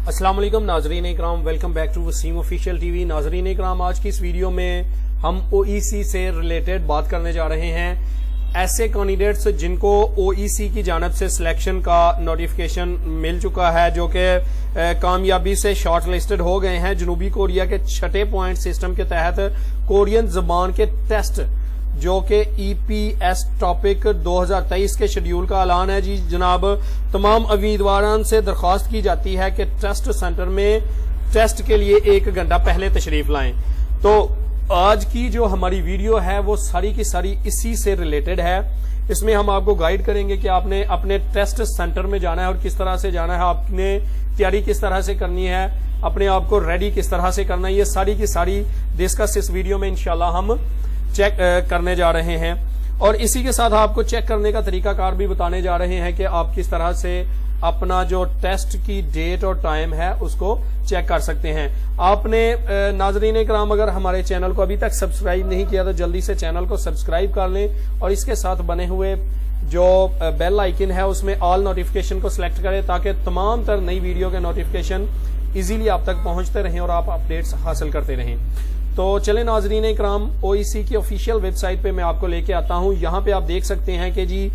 अस्सलाम वालेकुम नाजरीन इकराम, welcome back to Waseem official TV. नाजरीन इकराम, आज की इस वीडियो में हम ओईसी से रिलेटेड बात करने जा रहे हैं। ऐसे कैंडिडेट्स जिनको ओईसी की जानिब से सिलेक्शन का नोटिफिकेशन मिल चुका है, जो कि कामयाबी से शॉर्ट लिस्टेड हो गए हैं। जनूबी कोरिया के 6 पॉइंट सिस्टम के तहत कोरियन जबान के टेस्ट जो कि ईपीएस टॉपिक 2023 के शेड्यूल का ऐलान है जी जनाब। तमाम उम्मीदवारों से दरख्वास्त की जाती है कि टेस्ट सेंटर में टेस्ट के लिए 1 घंटा पहले तशरीफ लाएं। तो आज की जो हमारी वीडियो है वो सारी की सारी इसी से रिलेटेड है। इसमें हम आपको गाइड करेंगे कि आपने अपने टेस्ट सेंटर में जाना है और किस तरह से जाना है, आपने तैयारी किस तरह से करनी है, अपने आप को रेडी किस तरह से करना है। ये सारी की सारी डिस्कस इस वीडियो में इंशाल्लाह हम चेक करने जा रहे हैं। और इसी के साथ आपको चेक करने का तरीकाकार भी बताने जा रहे हैं कि आप किस तरह से अपना जो टेस्ट की डेट और टाइम है उसको चेक कर सकते हैं। आपने नाजरीन इकराम अगर हमारे चैनल को अभी तक सब्सक्राइब नहीं किया तो जल्दी से चैनल को सब्सक्राइब कर लें और इसके साथ बने हुए जो बेल आइकन है उसमें ऑल नोटिफिकेशन को सिलेक्ट करें ताकि तमाम तर नई वीडियो के नोटिफिकेशन इजीली आप तक पहुंचते रहें और आप अपडेट्स हासिल करते रहें। तो चले नाजरीन इकराम, ओईसी की ऑफिशियल वेबसाइट पे मैं आपको लेके आता हूं। यहां पे आप देख सकते हैं कि जी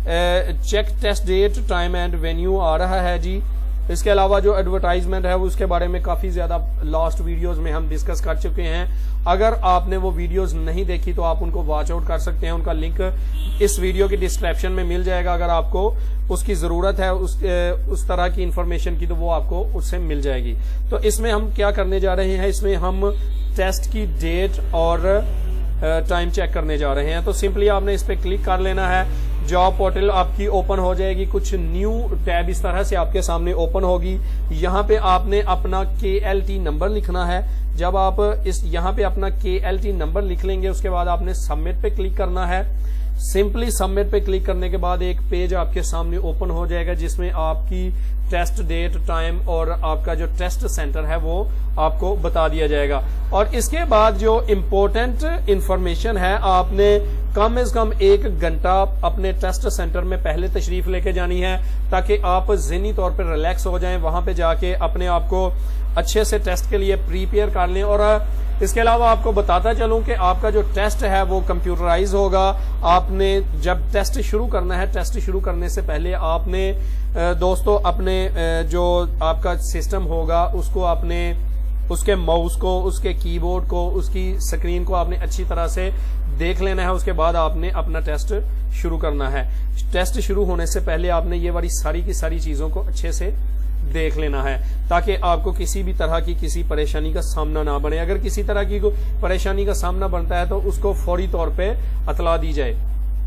check test date time and venue आ रहा है जी। इसके अलावा जो एडवर्टाइजमेंट है वो उसके बारे में काफी ज्यादा लास्ट वीडियोस में हम डिस्कस कर चुके हैं। अगर आपने वो वीडियोस नहीं देखी तो आप उनको वॉच आउट कर सकते हैं। उनका लिंक इस वीडियो की डिस्क्रिप्शन में मिल जाएगा। अगर आपको उसकी जरूरत है उस तरह की इंफॉर्मेशन की तो वो आपको उससे मिल जाएगी। तो इसमें हम क्या करने जा रहे हैं, इसमें हम टेस्ट की डेट और टाइम चेक करने जा रहे हैं। तो सिंपली आपने इस पे क्लिक कर लेना है। जॉब पोर्टल आपकी ओपन हो जाएगी, कुछ न्यू टैब इस तरह से आपके सामने ओपन होगी। यहाँ पे आपने अपना KLT नंबर लिखना है। जब आप यहाँ पे अपना KLT नंबर लिख लेंगे उसके बाद आपने सबमिट पे क्लिक करना है। सिंपली सबमिट पे क्लिक करने के बाद एक पेज आपके सामने ओपन हो जाएगा जिसमें आपकी टेस्ट डेट टाइम और आपका जो टेस्ट सेंटर है वो आपको बता दिया जाएगा। और इसके बाद जो इम्पोर्टेंट इंफॉर्मेशन है, आपने कम से कम 1 घंटा अपने टेस्ट सेंटर में पहले तशरीफ लेके जानी है ताकि आप ज़हनी तौर पर रिलैक्स हो जाएं। वहां पे जाके अपने आप को अच्छे से टेस्ट के लिए प्रिपेयर कर लें। और इसके अलावा आपको बताता चलूं कि आपका जो टेस्ट है वो कंप्यूटराइज होगा। आपने जब टेस्ट शुरू करना है, टेस्ट शुरू करने से पहले आपने दोस्तों अपने जो आपका सिस्टम होगा उसको आपने उसके माउस को, उसके कीबोर्ड को, उसकी स्क्रीन को आपने अच्छी तरह से देख लेना है। उसके बाद आपने अपना टेस्ट शुरू करना है। टेस्ट शुरू होने से पहले आपने ये वाली सारी की सारी चीजों को अच्छे से देख लेना है ताकि आपको किसी भी तरह की किसी परेशानी का सामना ना बने। अगर किसी तरह की परेशानी का सामना बनता है तो उसको फौरी तौर पे इतला दी जाए।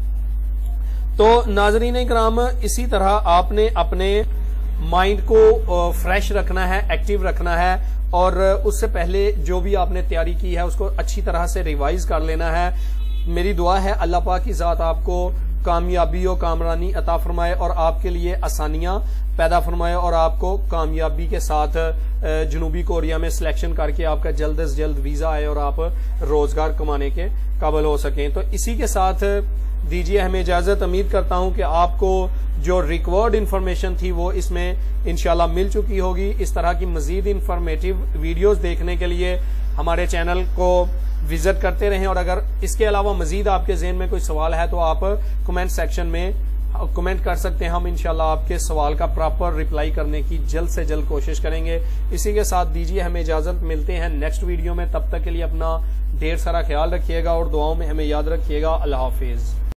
तो नाजरीन इकराम, इसी तरह आपने अपने माइंड को फ्रेश रखना है, एक्टिव रखना है और उससे पहले जो भी आपने तैयारी की है उसको अच्छी तरह से रिवाइज कर लेना है। मेरी दुआ है अल्लाह पाक की जात आपको कामयाबी और कामरानी अता फरमाए और आपके लिए आसानियां पैदा फरमाए और आपको कामयाबी के साथ जनूबी कोरिया में सिलेक्शन करके आपका जल्द से जल्द वीजा आए और आप रोजगार कमाने के काबिल हो सकें। तो इसी के साथ दीजिए हमें इजाजत। उम्मीद करता हूं कि आपको जो रिक्वायर्ड इंफॉर्मेशन थी वो इसमें इंशाल्लाह मिल चुकी होगी। इस तरह की मजीद इंफॉर्मेटिव वीडियोस देखने के लिए हमारे चैनल को विजिट करते रहें। और अगर इसके अलावा मजीद आपके ज़हन में कोई सवाल है तो आप कमेंट सेक्शन में कमेंट कर सकते हैं। हम इंशाल्लाह आपके सवाल का प्रॉपर रिप्लाई करने की जल्द से जल्द कोशिश करेंगे। इसी के साथ दीजिए हमें इजाजत। मिलते हैं नेक्स्ट वीडियो में। तब तक के लिए अपना ढेर सारा ख्याल रखिएगा और दुआओं में हमें याद रखिएगा। अल्लाह हाफिज।